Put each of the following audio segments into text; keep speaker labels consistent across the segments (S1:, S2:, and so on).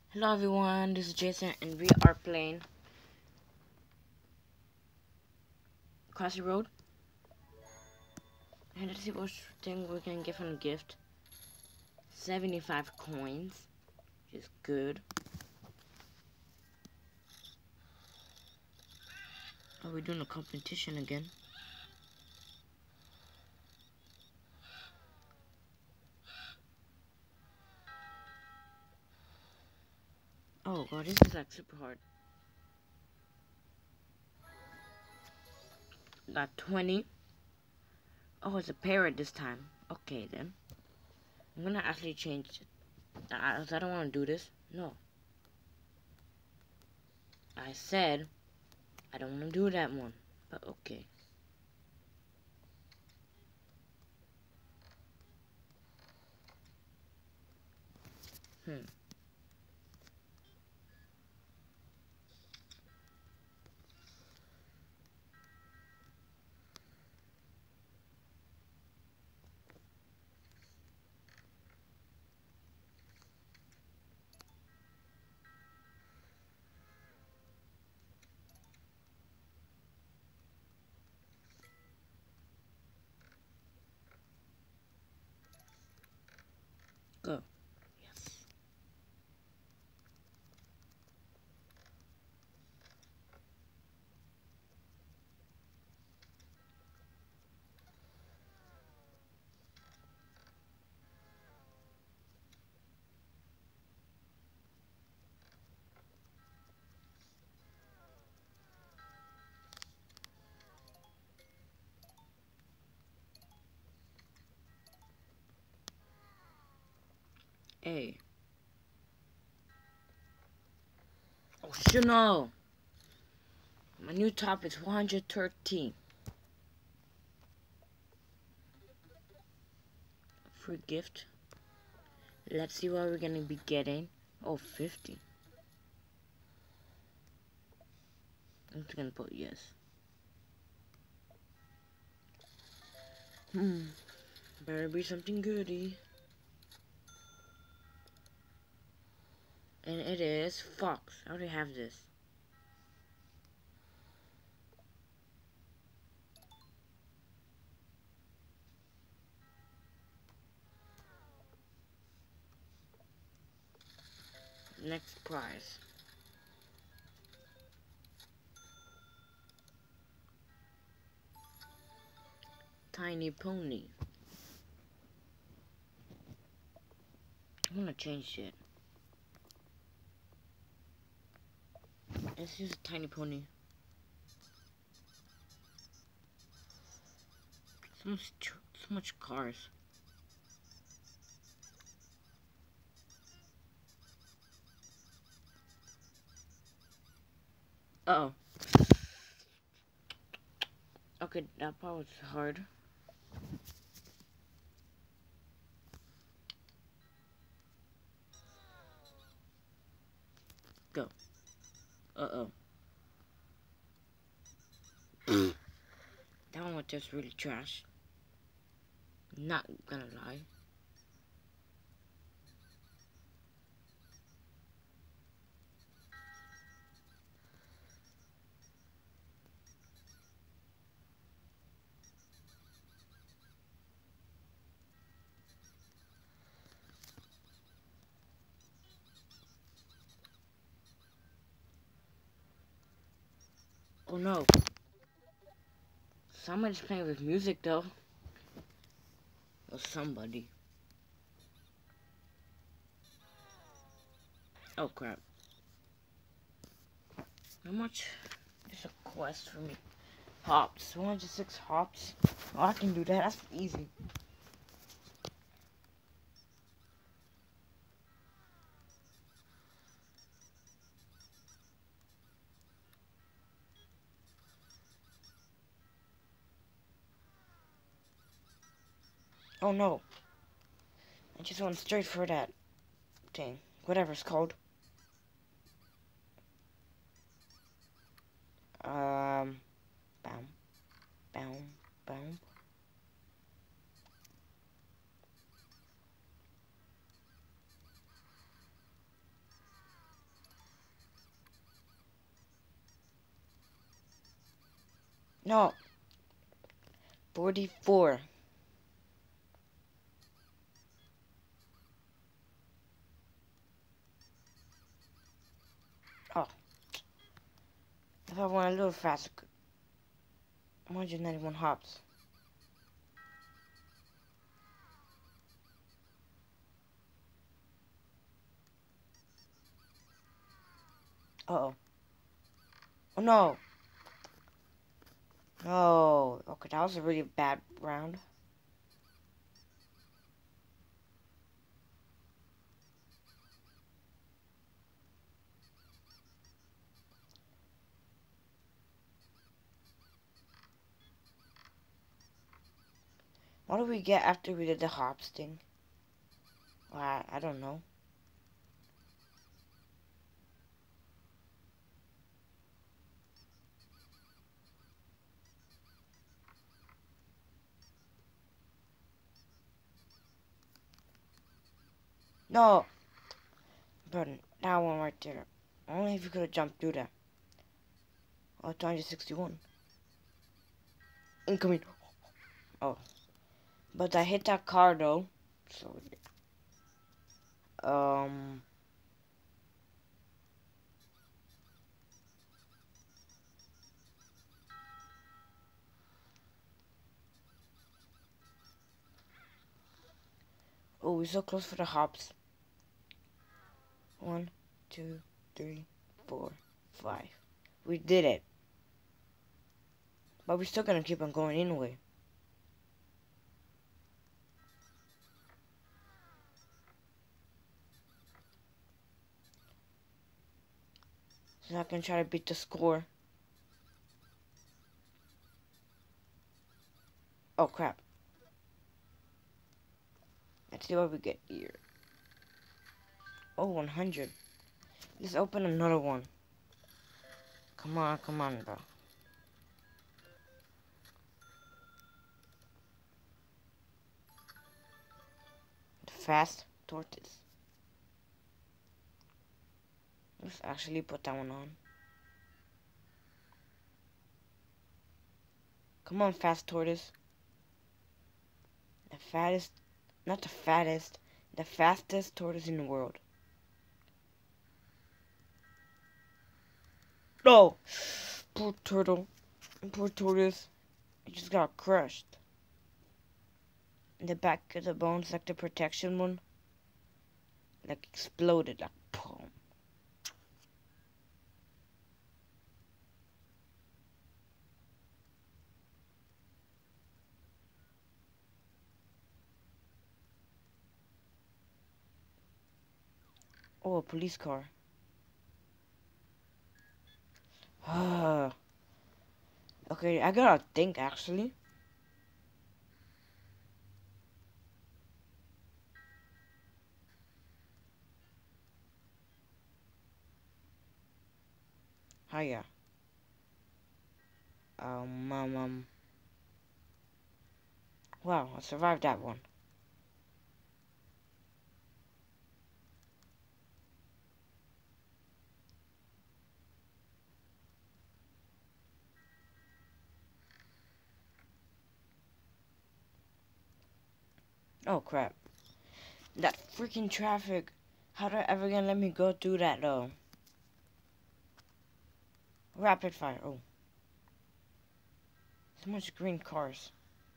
S1: Hello everyone, this is Jason and we are playing Crossy Road. And let's see what thing we can get from the gift. 75 coins, which is good. Are we doing a competition again? Oh god, this is like super hard. Got 20. Oh, it's a parrot this time. Okay then. I'm gonna actually change it. I don't want to do this. No. I said I don't want to do that one. But okay. Go. Yes. A. Oh shit, no. My new top is 113. Free gift. Let's see what we're gonna be getting. Oh, 50. I'm just gonna put yes. Better be something goody. And it is Fox. I already have this. Next prize. Tiny Pony. I'm gonna change it. Let's use a Tiny Pony. So much cars. Uh oh. Okay, that part was hard. Go. Uh-oh. That one was just really trash. Not gonna lie. Oh no. Somebody's playing with music though. Or somebody. Oh crap. How much is a quest for me? Hops. 106 hops. Oh, I can do that. That's easy. Oh no. I just went straight for that thing. Whatever it's called. Bam. Bam. No. 44. Oh. If I went a little faster. 191 hops. Uh-oh. Oh, no. No. Okay, that was a really bad round. What did we get after we did the hops thing? Well, I don't know. No. But that one right there. Only if you could have jumped through that. Oh, 261. Incoming. Oh. But I hit that car though. So, oh, we're so close for the hops. 1, 2, 3, 4, 5. We did it. But we're still gonna keep on going anyway. So I can try to beat the score. Oh crap. Let's see what we get here. Oh, 100. Let's open another one. Come on, bro. The fast tortoise. Let's actually put that one on. Come on, fast tortoise. The fattest, not the fattest, the fastest tortoise in the world. No! Poor turtle. Poor tortoise. It just got crushed. In the back of the bones, like the protection one, like exploded, like boom. Oh, a police car. Okay, I gotta think actually. Hiya. Wow, I survived that one. Oh crap. That freaking traffic. How they ever gonna let me go through that though? Rapid fire. Oh. So much green cars.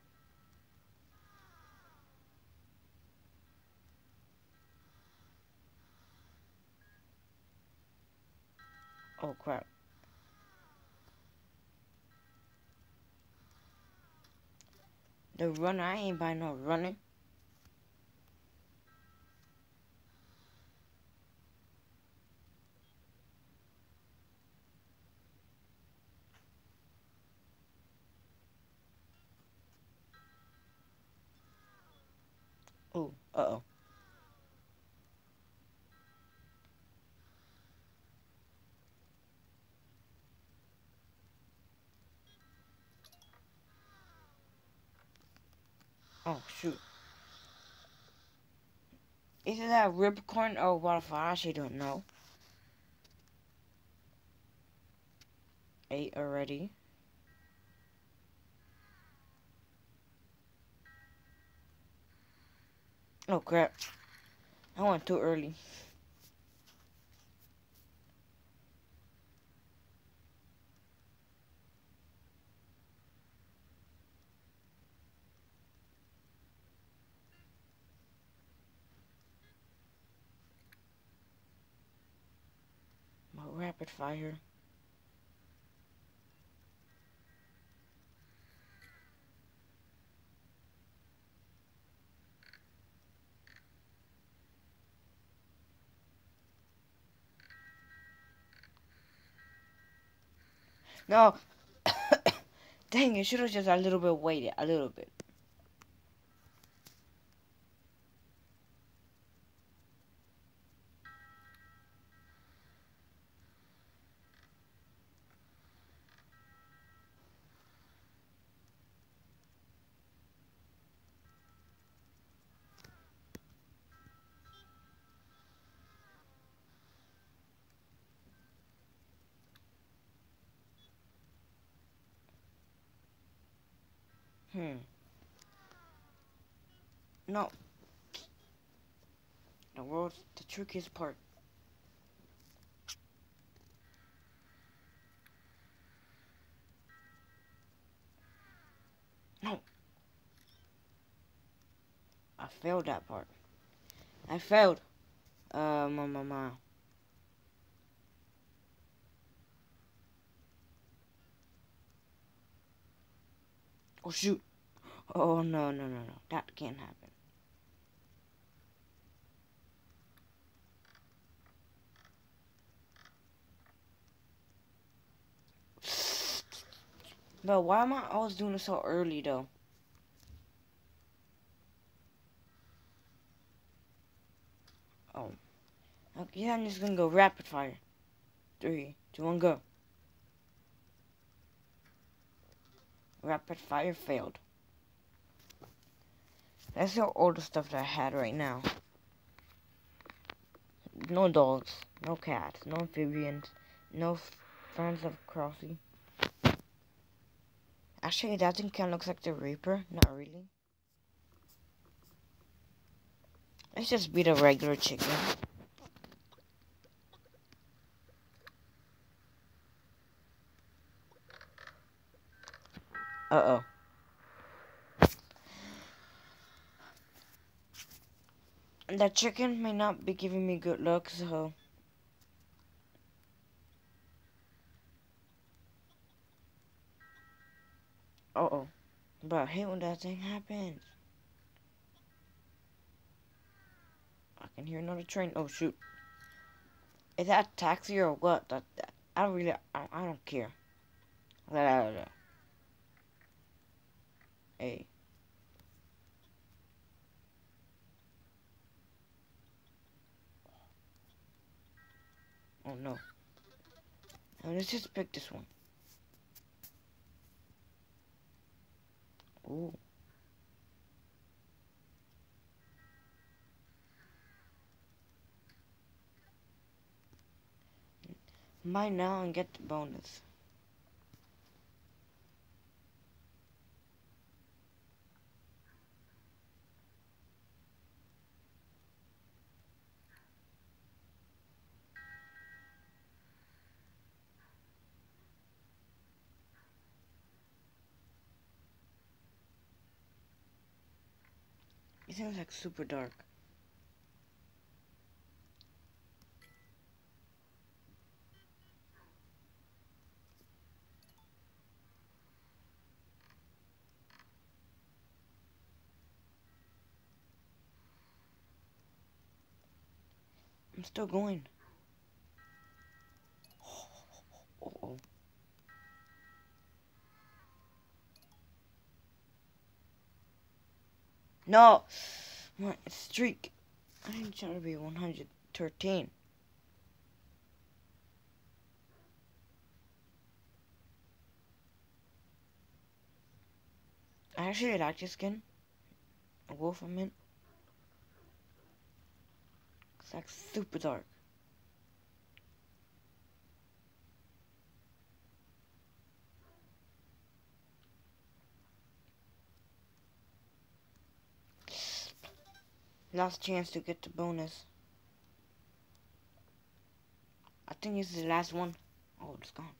S1: Oh crap. The runner, I ain't buying no runner. Oh, uh-oh. Oh, shoot. Is it that ripcorn or waterfall? I actually don't know. 8 already. Oh crap. I went too early. My rapid fire. No. Dang, you should have just a little bit waited. A little bit. No. The world's the trickiest part. No. I failed that part. I failed. My. Oh shoot. Oh no. That can't happen. But why am I always doing it so early though? Oh. Okay, I'm just gonna go rapid fire. 3, 2, 1, go. Rapid fire failed. That's all the stuff that I had right now. No dogs, no cats, no amphibians, no friends of Crossy. Actually, that thing kind of looks like the Reaper. Not really. Let's just beat a regular chicken. Uh-oh. That chicken may not be giving me good luck, so... Uh-oh. But I hate when that thing happens. I can hear another train. Oh, shoot. Is that a taxi or what? I don't care. Hey. Oh, no. Now, let's just pick this one. Ooh. Buy now and get the bonus. It seems like super dark. I'm still going. Uh-oh. No! My streak. I didn't try to be 113. I actually like this skin. A wolf, I meant. It's like super dark. Last chance to get the bonus. I think this is the last one. Oh, it's gone.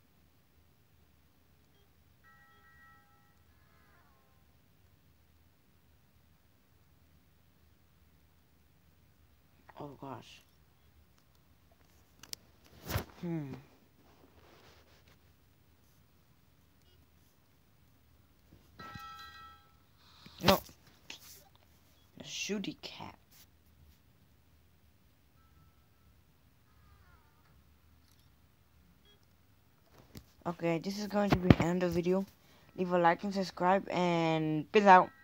S1: Oh gosh. No. The shooty cat. Okay, this is going to be the end of the video. Leave a like and subscribe, and peace out.